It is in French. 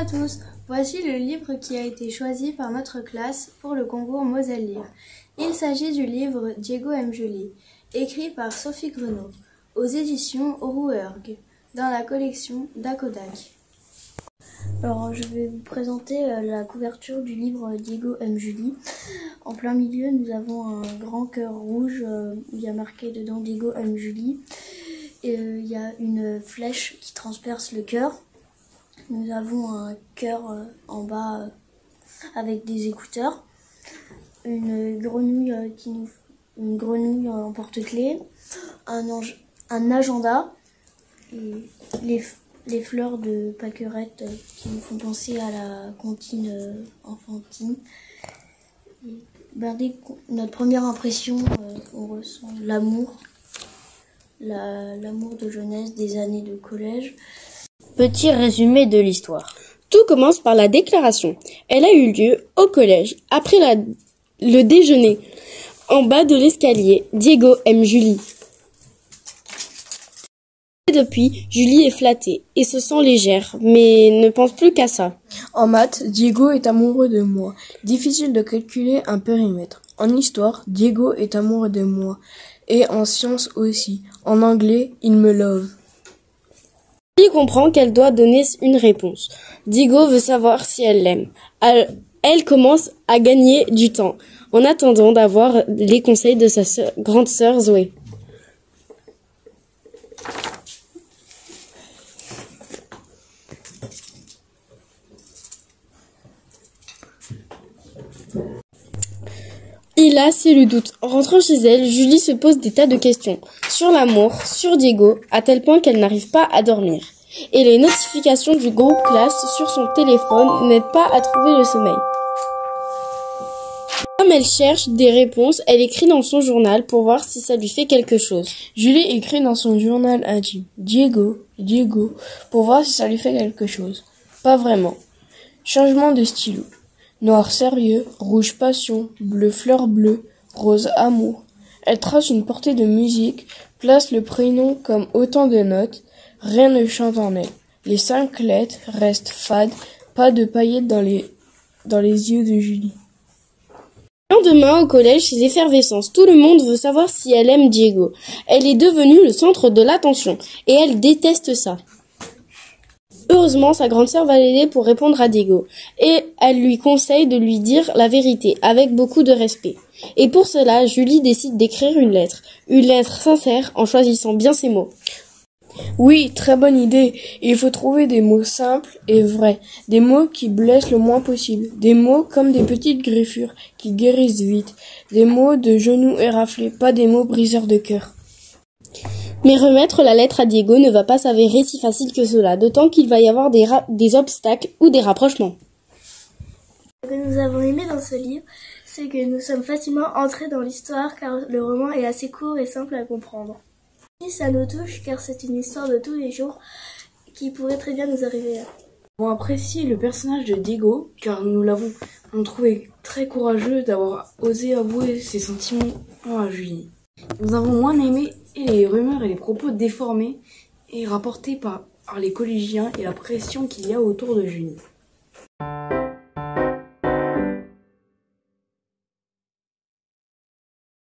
à tous, voici le livre qui a été choisi par notre classe pour le concours Moselle Lire. Il s'agit du livre Diego aime Julie, écrit par Sophie Grenaud, aux éditions Rouergue, dans la collection d'Akodak. Alors, je vais vous présenter la couverture du livre Diego aime Julie. En plein milieu, nous avons un grand cœur rouge où il y a marqué dedans Diego aime Julie. Et il y a une flèche qui transperce le cœur. Nous avons un cœur en bas avec des écouteurs, une grenouille en porte-clés, un agenda et les fleurs de Pâquerette qui nous font penser à la comptine enfantine. Et, dès notre première impression, on ressent l'amour de jeunesse des années de collège. Petit résumé de l'histoire. Tout commence par la déclaration. Elle a eu lieu au collège, après le déjeuner. En bas de l'escalier, Diego aime Julie. Et depuis, Julie est flattée et se sent légère, mais ne pense plus qu'à ça. En maths, Diego est amoureux de moi. Difficile de calculer un périmètre. En histoire, Diego est amoureux de moi. Et en sciences aussi. En anglais, il me love. Julie comprend qu'elle doit donner une réponse. Diego veut savoir si elle l'aime. Elle commence à gagner du temps, en attendant d'avoir les conseils de sa grande sœur Zoé. Et là, c'est le doute. En rentrant chez elle, Julie se pose des tas de questions. Sur l'amour, sur Diego, à tel point qu'elle n'arrive pas à dormir. Et les notifications du groupe classe sur son téléphone n'aident pas à trouver le sommeil. Comme elle cherche des réponses, elle écrit dans son journal pour voir si ça lui fait quelque chose. Julie écrit dans son journal intime « Diego, pour voir si ça lui fait quelque chose. Pas vraiment. Changement de stylo. Noir sérieux, rouge passion, bleu fleur bleue, rose amour. Elle trace une portée de musique, place le prénom comme autant de notes. Rien ne chante en elle. Les 5 lettres restent fades, pas de paillettes dans les yeux de Julie. Le lendemain, au collège, c'est l'effervescence. Tout le monde veut savoir si elle aime Diego. Elle est devenue le centre de l'attention, et elle déteste ça. Heureusement, sa grande sœur va l'aider pour répondre à Diego, et elle lui conseille de lui dire la vérité, avec beaucoup de respect. Et pour cela, Julie décide d'écrire une lettre sincère en choisissant bien ses mots. Oui, très bonne idée. Il faut trouver des mots simples et vrais, des mots qui blessent le moins possible, des mots comme des petites griffures qui guérissent vite, des mots de genoux éraflés, pas des mots briseurs de cœur. Mais remettre la lettre à Diego ne va pas s'avérer si facile que cela, d'autant qu'il va y avoir des obstacles ou des rapprochements. Ce que nous avons aimé dans ce livre, c'est que nous sommes facilement entrés dans l'histoire car le roman est assez court et simple à comprendre. Et ça nous touche car c'est une histoire de tous les jours qui pourrait très bien nous arriver. Nous avons apprécié le personnage de Diego car nous l'avons trouvé très courageux d'avoir osé avouer ses sentiments à Julie. Nous avons moins aimé les rumeurs et les propos déformés et rapportés par les collégiens et la pression qu'il y a autour de Julie.